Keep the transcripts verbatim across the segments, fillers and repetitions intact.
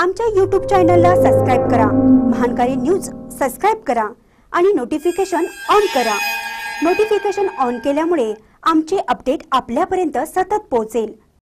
आमच्या यूट्यूब चॅनलला सबस्क्राइब करा, महानकारी न्यूज सबस्क्राइब करा आणि नोटिफिकेशन ऑन करा। नोटिफिकेशन ऑन केल्यामुळे आमचे अपडेट आपल्यापर्यंत सतत पोहोचेल।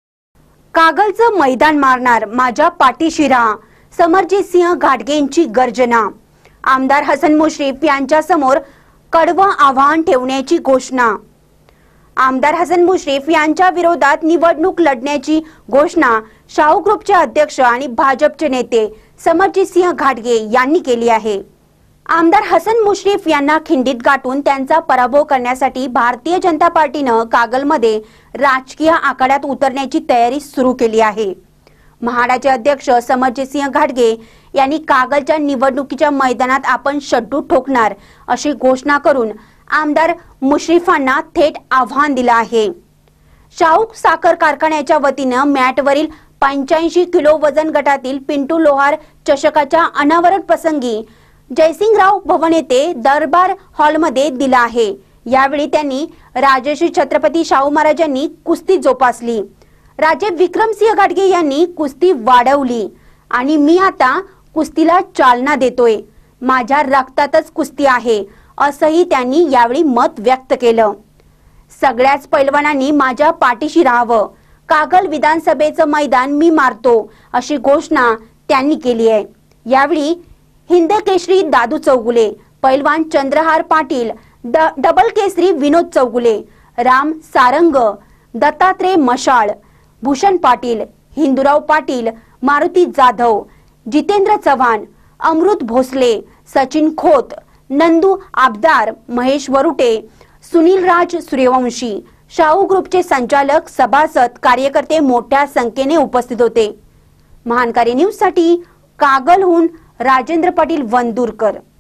कागलचं मैदान मारणार, माझ्या पाठीशी राहा, समरजित सिंह घाटगेंची गर्जना। आमदार हसन मुश्रीफ यांच्या समोर कडवं आव्हान ठेवण्याची घोषणा। आमदार हसन मुश्रीफ यांच्या विरोधात निवडणूक लढण्याची घोषणा शाहू ग्रुपचे अध्यक्ष आणि भाजपचे नेते समरजित सिंह घाटगे यांनी केली आहे। आमदार हसन मुश्रीफ यांना खिंडीत गाठून त्यांचा पराभव करण्यासाठी भारतीय जनता पार्टीने कागलमध्ये राजकीय आखाड्यात उतरण्याची तयारी सुरू केली आहे। महाडाचे अध्यक्ष समरजित सिंह घाटगे यांनी कागलच्या निवडणुकीच्या मैदानात आपण शड्डू ठोकणार अशी घोषणा करून आमदार मुश्रीफांना थेट आव्हान दिले आहे। शाहू साखर कारखान्याच्या वतीने मॅटवरील पंच्याऐंशी किलो वजन गटातील पिंटू लोहार चषकाच्या अनावरण प्रसंगी जयसिंगराव भवन येथे दरबार हॉलमध्ये दिला आहे। यावेळी त्यांनी राजश्री छत्रपती शाहू महाराजांनी कुस्ती जोपासली, राजे विक्रमसिंह घाटगे यांनी कुस्ती वाढवली आणि मी आता कुस्तीला चालना देतोय, माझ्या रक्तातच कुस्ती आहे असंही त्यांनी यावेळी मत व्यक्त केलं। सगळ्याच पैलवानांनी माझ्या पाठीशी राहावं, कागल विधानसभेचं मैदान मी मारतो अशी घोषणा त्यांनी केली आहे। यावेळी हिंद केसरी दादू चौगुले, पैलवान चंद्रहार पाटील, डबल केसरी विनोद चौगुले, राम सारंग, दत्तात्रय मशाळ, भूषण पाटील, हिंदुराव पाटील, मारुती जाधव, जितेंद्र चव्हाण, अमृत भोसले, सचिन खोत, नंदू आबदार, महेश वरुटे, सुनील राज सूर्यवंशी, शाहू ग्रुपचे संचालक, सभासद, कार्यकर्ते मोठ्या संख्येने उपस्थित होते। महानकारी न्यूज साठी कागलहून राजेंद्र पाटील वंदुरकर।